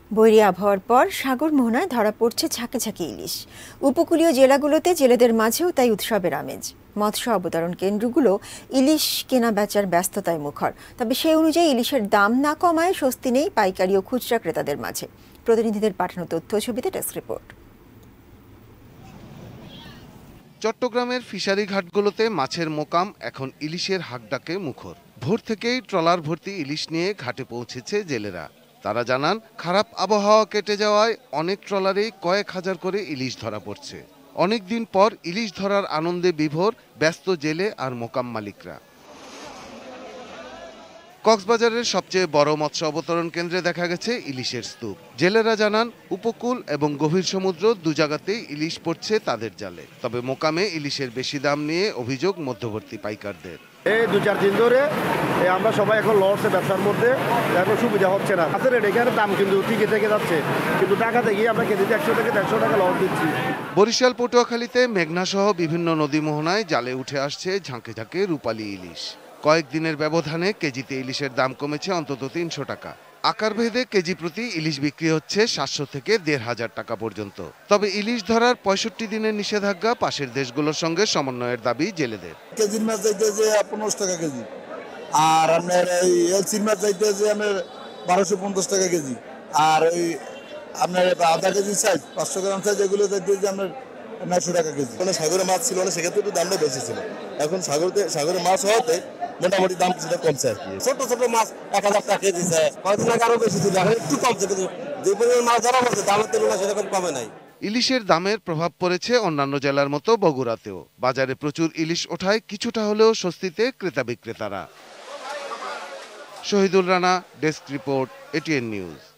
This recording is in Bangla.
বৈরী আবহাওয়ার পর সাগর মোহনায় ধরা পড়ছে ঝাঁকে ঝাঁকে ইলিশ। উপকূলীয় জেলাগুলোতে জেলেদের মাঝেও তাই উৎসবের আমেজ। মৎস্য অবতরণ কেন্দ্রগুলো ইলিশ কেনা বেচার ব্যস্ততায় মুখর। তবে সেই অনুযায়ী ইলিশের দাম না কমায় স্বস্তি নেই পাইকারি ও খুচরা ক্রেতাদের মাঝে। প্রতিনিধিদের পাঠানো তথ্য ছবিতে ডেস্ক রিপোর্ট। চট্টগ্রামের ফিশারি ঘাটগুলোতে মাছের মোকাম এখন ইলিশের হাঁকডাকে মুখর। ভোর থেকেই ট্রলার ভর্তি ইলিশ নিয়ে ঘাটে পৌঁছেছে জেলেরা। তারা জানান, খারাপ আবহাওয়া কেটে যাওয়ায় অনেক ট্রলারেই কয়েক হাজার করে ইলিশ ধরা পড়ছে। অনেক দিন পর ইলিশ ধরার আনন্দে বিভোর ব্যস্ত জেলে আর মোকাম মালিকরা। কক্সবাজারের সবচেয়ে বড় মৎস্য অবতরণ কেন্দ্রে দেখা গেছে ইলিশের স্তূপ। জেলেরা জানান, উপকূল এবং গভীর সমুদ্র দু জায়গাতেই ইলিশ পড়ছে তাদের জালে। তবে মোকামে ইলিশের বেশি দাম নিয়ে অভিযোগ মধ্যবর্তী পাইকারদের। এই 2-4 দিন ধরে আমরা সবাই এখন লসে ব্যবসার মধ্যে, এখন সুবিধা হচ্ছে না। আমাদের এখানে দাম কিন্তু ঠিকই থেকে যাচ্ছে, কিন্তু ঢাকাতে গিয়ে আমরা কেজিতে 100 থেকে 150 টাকা লস দিচ্ছি। বরিশাল পটুয়াখালীতে মেঘনা সহ বিভিন্ন নদী মোহনায় জালে উঠে আসছে ঝাঁকে ঝাঁকে রূপালী ইলিশ। কয়েকদিনের ব্যবধানে কেজিতে ইলিশের দাম কমেছে অন্তত 300 টাকা। আকারভেদে কেজি প্রতি ইলিশ বিক্রি হচ্ছে 700 থেকে 1500 টাকা পর্যন্ত। তবে ইলিশ ধরার 65 দিনের নিষেধাজ্ঞা পাশের দেশগুলোর সঙ্গে সমন্বয়ের দাবি জেলেদের। কেজির মাছ চাইতে যে 15 টাকা কেজি, আর আপনার এই এলসির মাছ চাইতে যে আপনার 1250 টাকা কেজি, আর ওই আপনার আধা কেজি সাইজ 500 গ্রাম সাইজ এগুলো চাইতে যে আপনার 900 টাকা কেজি। মানে সাগরে মাছ ছিল না, সেক্ষেত্রে একটু দামটা বেশি ছিল। এখন সাগরে মাছ হওয়াতে মোটামুটি দাম কিছুটা কমছে আর কি। ছোট ছোট মাছ 1000 টাকা কেজি, কয়েকদিন আগে আরো বেশি ছিল, এখন একটু কমছে, কিন্তু যে পরিমাণ মাছ ধরা পড়ছে দামের তুলনায় সেরকম কমে নাই। ইলিশের দামের প্রভাব পড়েছে অন্যান্য জেলার মতো বগুড়াতেও। বাজারে প্রচুর ইলিশ ওঠায় কিছুটা হলেও স্বস্তিতে ক্রেতা বিক্রেতারা। Shahidul Rana, desk report, ATN news.